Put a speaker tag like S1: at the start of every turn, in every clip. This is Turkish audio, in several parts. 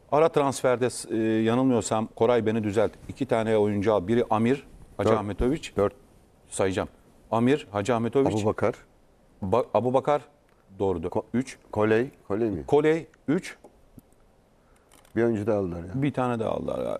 S1: Ara transferde yanılmıyorsam Koray beni düzelt. 2 tane oyuncu al. Biri Amir, Hacı
S2: Dört.
S1: Ahmetoviç.
S2: 4
S1: Sayacağım. Amir, Hacı Ahmetoviç.
S2: Abubakar,
S1: Abubakar. Doğrudur. 3.
S2: Koley mi?
S1: Koley 3.
S2: Bir oyuncu da aldılar ya.
S1: Bir tane daha aldılar.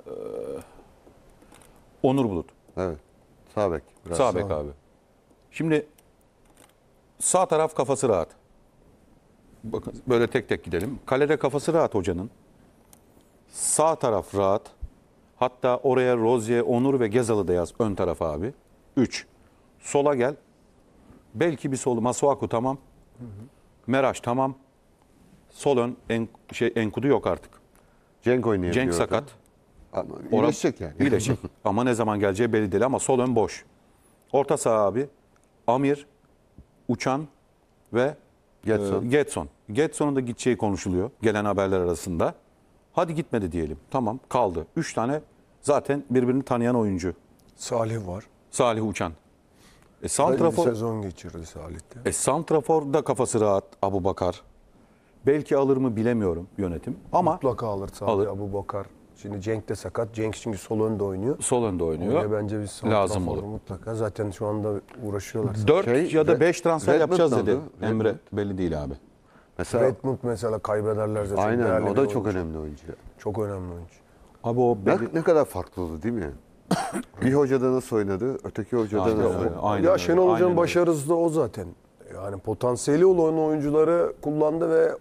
S1: Onur Bulut.
S2: Evet. Sağ bek. Biraz.
S1: Sağ bek abi. Şimdi sağ taraf kafası rahat. Bakın böyle tek tek gidelim. Kalede kafası rahat hocanın. Sağ taraf rahat. Hatta oraya Rozier, Onur ve Gezal'ı da yaz ön tarafa abi. 3. Sola gel. Belki bir solu. Masuaku tamam. Meraş tamam. Sol ön Enkudu yok artık.
S2: Cenk oynayabiliyor.
S1: Cenk
S2: orada.
S1: sakat.
S2: Ama
S1: Orhan-
S2: iyileşecek yani.
S1: İyileşecek. Ama ne zaman geleceği belli değil ama sol ön boş. Orta saha abi. Amir, Uçan ve
S2: Getson.
S1: Getson. Getson'un da gideceği konuşuluyor gelen haberler arasında. Hadi gitmedi diyelim. Tamam kaldı. 3 tane zaten birbirini tanıyan oyuncu.
S3: Salih var.
S1: Salih Uçan.
S3: İyi bir
S1: Santrafor,
S3: sezon geçirdi Salih'te.
S1: Santrafor da kafası rahat Abubakar. Belki alır mı bilemiyorum yönetim. Ama
S3: Mutlaka alır Salih
S1: Alır.
S3: Abubakar. Şimdi Cenk de sakat. Cenk şimdi sol önde oynuyor.
S1: sol önde oynuyor.
S3: Oraya bence bir
S1: Lazım
S3: santrafor
S1: olur.
S3: mutlaka. Zaten şu anda uğraşıyorlar.
S1: 4 ya da 5 transfer
S2: Redmond
S1: yapacağız
S2: ne
S1: dedi
S2: oldu?
S1: Emre. Belli değil abi.
S2: Mesela
S3: Redmond mesela kaybederlerse çok
S2: aynen
S3: değerli
S2: o
S3: bir
S2: da çok
S3: oyuncu.
S2: önemli oyuncu.
S3: Çok önemli oyuncu.
S1: Abi o
S2: Ne kadar farklı oldu değil mi? Bir hocada nasıl oynadı, öteki hocada
S1: Aynen
S2: nasıl
S1: öyle.
S2: oynadı?
S1: Aynen
S3: Ya
S1: öyle,
S3: Şenol Hoca'nın
S1: aynen öyle.
S3: başarısı da o zaten. Yani potansiyeli olan oyuncuları kullandı ve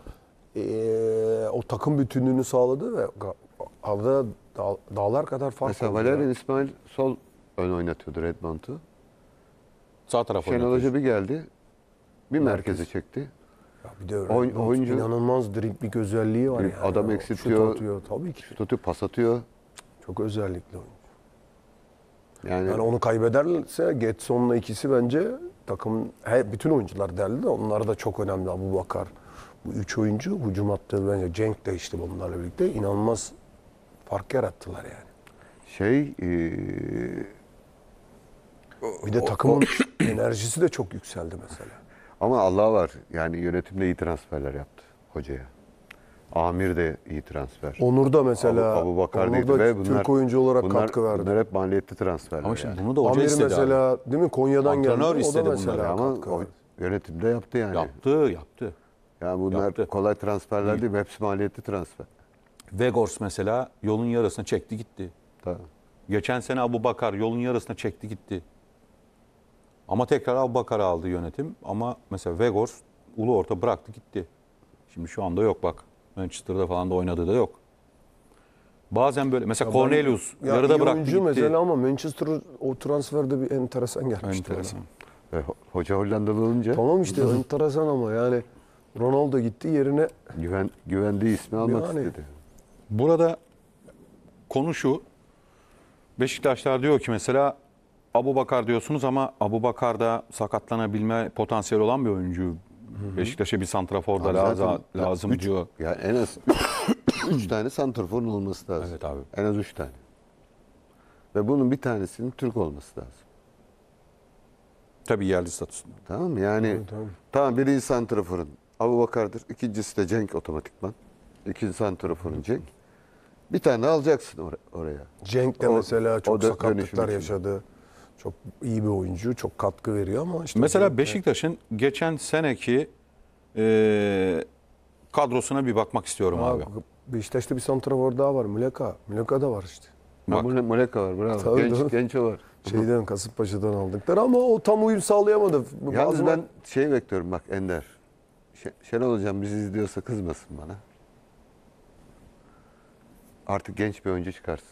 S3: o takım bütünlüğünü sağladı ve arada dağlar kadar fark
S2: Mesela
S3: oldu.
S2: Valerian İsmail sol ön oynatıyordu Redmond'u.
S1: Sağ taraf
S2: Şenol
S1: oynatıyor.
S2: Hoca bir geldi, bir merkeze çekti.
S3: Ya bir de
S2: Oyuncu-
S3: inanılmaz dribbling özelliği var.
S2: Drib-
S3: Yani.
S2: adam
S3: O
S2: eksiltiyor.
S3: şut atıyor. Tabii ki.
S2: Tutu pas atıyor.
S3: Çok özellikli oyuncu.
S2: Yani,
S3: Yani onu kaybederse Getson'la ikisi bence takım bütün oyuncular derdi de onlar da çok önemli. Abubakar. Bu 3 oyuncu hücum hattı bence Cenk de işte bunlarla birlikte inanılmaz fark yarattılar yani. Bir de takımın enerjisi de çok yükseldi mesela.
S2: ama Allah var yani yönetimde iyi transferler yaptı hocaya. Amir de iyi transfer.
S3: Onur da mesela
S2: Abubakar
S3: Onur
S2: değildi
S3: da
S2: ve
S3: Türk oyuncu olarak katkı verdi.
S2: Bunlar hep maliyetli transferler.
S1: Ama şimdi
S2: yani.
S1: bunu da hoca
S3: Amir
S1: istedi
S3: mesela değil mi Konya'dan geldi.
S1: Antrenör
S3: O
S1: istedi
S3: da
S1: bunları
S3: mesela
S2: ama
S3: katkı
S2: o
S3: verdi.
S2: yönetimde yaptı yani.
S1: Yaptı, yaptı.
S2: Yani bunlar
S1: Yaptı.
S2: kolay transferler değil, hepsi maliyetli transfer.
S1: Vegors mesela yolun yarısına çekti gitti.
S2: Tabii.
S1: Geçen sene Abubakar yolun yarısına çekti gitti. Ama tekrar Abubakar'ı aldı yönetim. Ama mesela Vegors ulu orta bıraktı gitti. Şimdi şu anda yok bak. Manchester'da falan da oynadığı da yok. Bazen böyle mesela Cornelius
S3: Ya
S1: yarıda
S3: iyi
S1: bıraktı
S3: oyuncu
S1: gitti.
S3: mesela ama Manchester o transferde bir enteresan gelmişti.
S1: Enteresan.
S3: ona.
S2: Hoca Hollandalı olunca
S3: Tamam işte enteresan ama yani Ronaldo gitti yerine
S2: güvendiği ismi almak
S3: Yani.
S2: istedi.
S1: Burada konu şu. Beşiktaşlar diyor ki mesela Abubakar diyorsunuz ama Abubakar'da sakatlanabilme potansiyeli olan bir oyuncu. Beşiktaş'a bir santrafor da
S2: Abi zaten
S1: lazım diyor.
S2: Yani en az 3 tane santrforun olması lazım.
S1: Evet abi.
S2: En az 3 tane. Ve bunun bir tanesinin Türk olması lazım.
S1: Tabii yerli statüsünde.
S2: Tamam mı? Yani tamam birinci santraforun Abubakar'dır. İkincisi de Cenk otomatikman. İkinci santraforun Cenk. Bir tane alacaksın oraya.
S3: Cenk de
S2: O-
S3: mesela
S2: o
S3: çok
S2: da
S3: sakatlıklar
S2: dönüşüm için.
S3: yaşadı. Çok iyi bir oyuncu, çok katkı veriyor ama işte
S1: Mesela
S3: Cenk de-
S1: Beşiktaş'ın geçen seneki kadrosuna bir bakmak istiyorum abi.
S3: Beşiktaş'ta bir santrafor daha var. Muleka. Muleka da var işte.
S1: Bak.
S2: Muleka var bravo.
S3: Tabii, doğru.
S2: Genç o var.
S3: Şeyden Kasımpaşa'dan aldıkları ama o tam uyum sağlayamadı.
S2: Yalnız
S3: Bazı-
S2: ben şey bekliyorum bak Ender. Şenol Hocam bizi izliyorsa kızmasın bana. Artık genç bir oyuncu çıkarsın.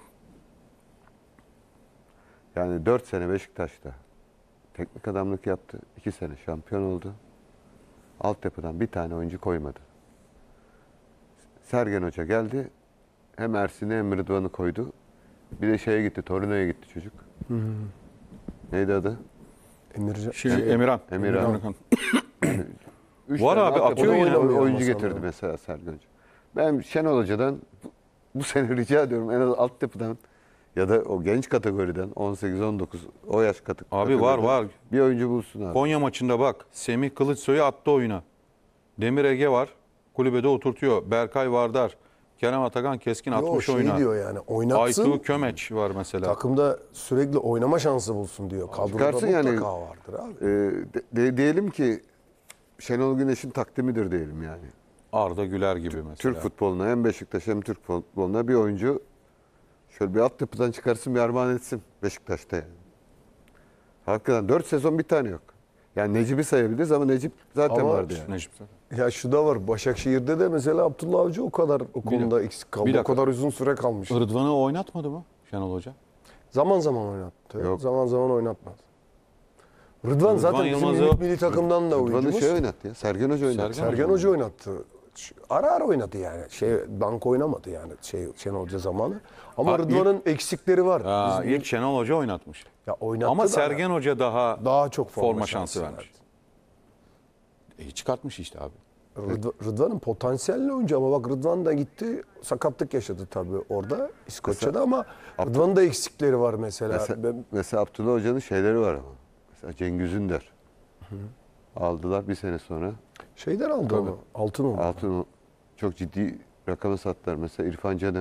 S2: Yani 4 sene Beşiktaş'ta teknik adamlık yaptı. 2 sene şampiyon oldu. Altyapıdan bir tane oyuncu koymadı. Sergen Hoca geldi. Hem Ersin'i hem Rıdvan'ı koydu. Bir de şeye gitti, Torino'ya gitti çocuk. Neydi adı?
S3: Emircan.
S1: Emirhan.
S2: Emirhan. Üç
S1: Var
S2: tane
S1: abi,
S2: altyapıdan
S1: atıyor yine.
S2: oyuncu
S3: Oynamıyor
S2: getirdi
S3: sanırım.
S2: mesela Sergen Hoca. Ben Şenol Hoca'dan bu sene rica ediyorum en az altyapıdan ya da o genç kategoriden 18-19 o yaş
S1: Abi var.
S2: bir oyuncu bulsun abi.
S1: Konya maçında bak Semih Kılıçsoy'u attı oyuna. Demir Ege var. Kulübede oturtuyor. Berkay Vardar. Kerem Atakan keskin
S3: Yo,
S1: 60
S3: şey
S1: oynar.
S3: diyor yani oynatsın.
S1: Aytu Kömeç var mesela.
S3: Takımda sürekli oynama şansı bulsun diyor. Kadroda
S2: Çıkarsın
S3: mutlaka
S2: yani.
S3: vardır abi.
S2: Diyelim ki Şenol Güneş'in takdimidir diyelim yani.
S1: Arda Güler gibi mesela.
S2: Türk futboluna hem Beşiktaş hem Türk futboluna bir oyuncu şöyle bir altyapıdan çıkarsın bir armağan etsin Beşiktaş'ta yani. Hakikaten 4 sezon bir tane yok. Yani Necip'i sayabiliriz ama Necip zaten
S3: Ama
S2: vardı yani.
S1: Necip.
S3: Ya şu da var. Başakşehir'de de mesela Abdullah Avcı o kadar o konuda eksik kaldı.
S1: bir
S3: O
S1: dakika.
S3: kadar uzun süre kalmış.
S1: Rıdvan'ı oynatmadı mı Şenol Hoca?
S3: Zaman zaman oynattı.
S2: Yok.
S3: Zaman zaman oynatmaz. Rıdvan zaten bizim
S1: Yılmaz'ı-
S3: milli takımdan da
S2: Rıdvan'ı
S3: oyuncumuz.
S2: şey oynattı ya. Sergen Hoca oynattı.
S3: Sergen Hoca oynattı. Ara ara oynadı yani. Bank oynamadı yani Şenol Hoca zamanı. Ama
S1: Ha,
S3: Rıdvan'ın eksikleri var.
S1: Ha,
S3: Bizim-
S1: ilk Şenol Hoca oynatmış.
S3: ya oynattı
S1: Ama
S3: da
S1: Sergen Hoca daha
S3: çok
S1: forma şansı
S3: verdi.
S1: vermiş. Çıkartmış işte abi.
S3: Rıdvan'ın potansiyelli oyuncu ama bak Rıdvan da gitti sakatlık yaşadı tabii orada İskoçya'da ama Rıdvan'ın da eksikleri var mesela.
S2: Mesela Abdullah Hoca'nın şeyleri var ama. Mesela Cengiz Ünder. Aldılar bir sene sonra.
S3: Şeyden aldı onu. Altın oldu.
S2: Altın çok ciddi rakama sattılar. Mesela İrfan Can'ı.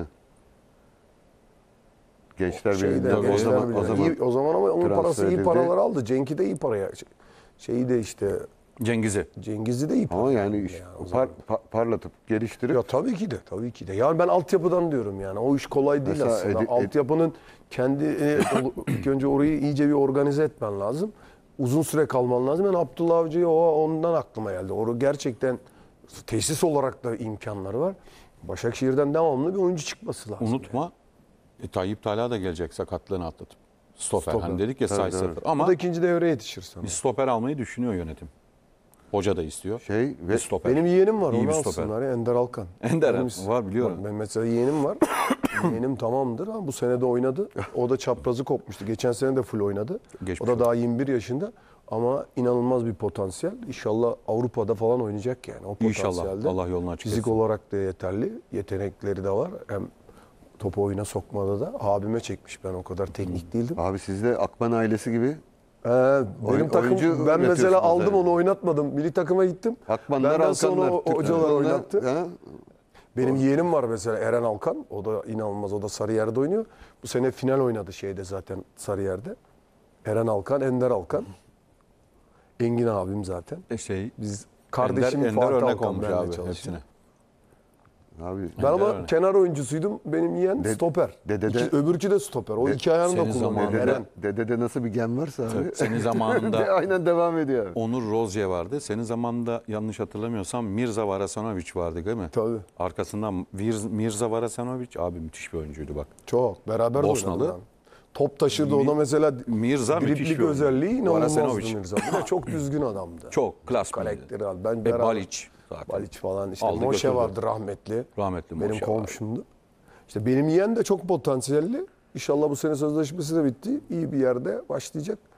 S2: Gençler Birliği'nde o
S3: Gençler
S2: zaman,
S3: Birliği.
S2: o zaman
S3: İyi- o zaman ama onun
S2: transfer
S3: parası iyi
S2: edildi.
S3: paralar aldı. Cenk'i de iyi paraya. Şeyi de işte
S1: Cengiz'i.
S3: Cengiz'i de iyi
S2: ama
S3: paraya
S2: yani
S3: aldı
S2: işte
S3: o zaman.
S2: parlatıp geliştirip
S3: Ya tabii ki de, tabii ki de. Yani ben altyapıdan diyorum yani. O iş kolay değil
S2: Mesela
S3: aslında. Altyapının kendi ilk önce orayı iyice bir organize etmen lazım. Uzun süre kalman lazım. Ben Abdullah Avcı'yı ondan aklıma geldi. Orada gerçekten tesis olarak da imkanları var. Başakşehir'den devamlı bir oyuncu çıkması lazım.
S1: Unutma Tayyip Talha da gelecek sakatlığını atlatıp. Stoper.
S3: Stoper.
S1: Hani dedik ya
S2: Tabii,
S1: say
S2: tabii.
S1: sıfır.
S3: O
S1: Ama
S3: da ikinci devreye yetişir sana.
S1: bir stoper almayı düşünüyor yönetim. Hoca da istiyor.
S2: şey
S1: Bir
S2: ve
S1: stoper.
S3: Benim yeğenim var,
S1: İyi
S3: onu
S1: bir stoper.
S3: alsınlar ya, Ender Alkan.
S1: Ender
S3: Benim-
S1: var, biliyorum.
S3: Ben mesela yeğenim var. Yeğenim tamamdır ama bu sene de oynadı. O da çaprazı kopmuştu. Geçen sene de full oynadı.
S1: Geçmiş
S3: O da daha 21 yaşında ama inanılmaz bir potansiyel. İnşallah Avrupa'da falan oynayacak yani o
S1: İnşallah.
S3: potansiyelde.
S1: Allah yolunu açık
S3: Fizik
S1: etsin.
S3: olarak da yeterli. Yetenekleri de var. Hem topu oyuna sokmada da abime çekmiş. Ben o kadar teknik değildim.
S2: abi siz de Akman ailesi gibi
S3: Benim takım
S2: oyuncu
S3: ben mesela
S2: üretiyorsunuz
S3: aldım
S2: yani.
S3: onu oynatmadım. Milli takıma gittim.
S2: Akmanlar,
S3: Benden sonra
S2: Alkanlar. Türk
S3: hocalar
S2: futboluna,
S3: oynattı.
S2: ha,
S3: Benim yeğenim var mesela Eren Alkan. O da inanılmaz. O da Sarıyer'de oynuyor. Bu sene final oynadı şeyde zaten Sarıyer'de. Eren Alkan, Ender Alkan. Engin abim zaten. Biz kardeşim
S1: Ender
S3: Fatih
S1: örnek
S3: Alkan
S1: olmuş
S3: benimle
S1: abi
S3: çalışıyor.
S1: hepsine.
S2: abi
S3: Ben ama
S1: örnek.
S3: kenar oyuncusuydum. Benim yeğen stoper. Öbürkü de stoper. O iki ayağını da
S1: senin
S3: kullanıyor.
S1: zamanında-
S3: Eren.
S2: Dedede nasıl bir gen varsa abi.
S1: Senin zamanında
S2: aynen devam ediyor abi.
S1: Onur Rozya vardı. Senin zamanında yanlış hatırlamıyorsam Mirza Varasanovic vardı değil mi?
S3: Tabii.
S1: Arkasından Mirza Varasanovic abi müthiş bir oyuncuydu bak.
S3: Çok. Beraber de
S1: Bosnalı.
S3: oynadılar. Top taşırdı ona mesela
S1: Mirza müthiş bir
S3: driblik
S1: oyuncu.
S3: özelliği inanılmazdı
S1: Varasanovic.
S3: Mirza. Bir de çok düzgün adamdı.
S1: Çok klas bir
S3: Karakteri al. Ben
S1: Ve
S3: beraber-
S1: Baliç zaten.
S3: Baliç falan işte
S1: Aldı
S3: Moşe
S1: götürdü.
S3: vardı rahmetli.
S1: Rahmetli
S3: Benim
S1: Moşe
S3: komşumdu. İşte benim yeğen de çok potansiyelli. İnşallah bu sene sözleşmesi de bitti. İyi bir yerde başlayacak.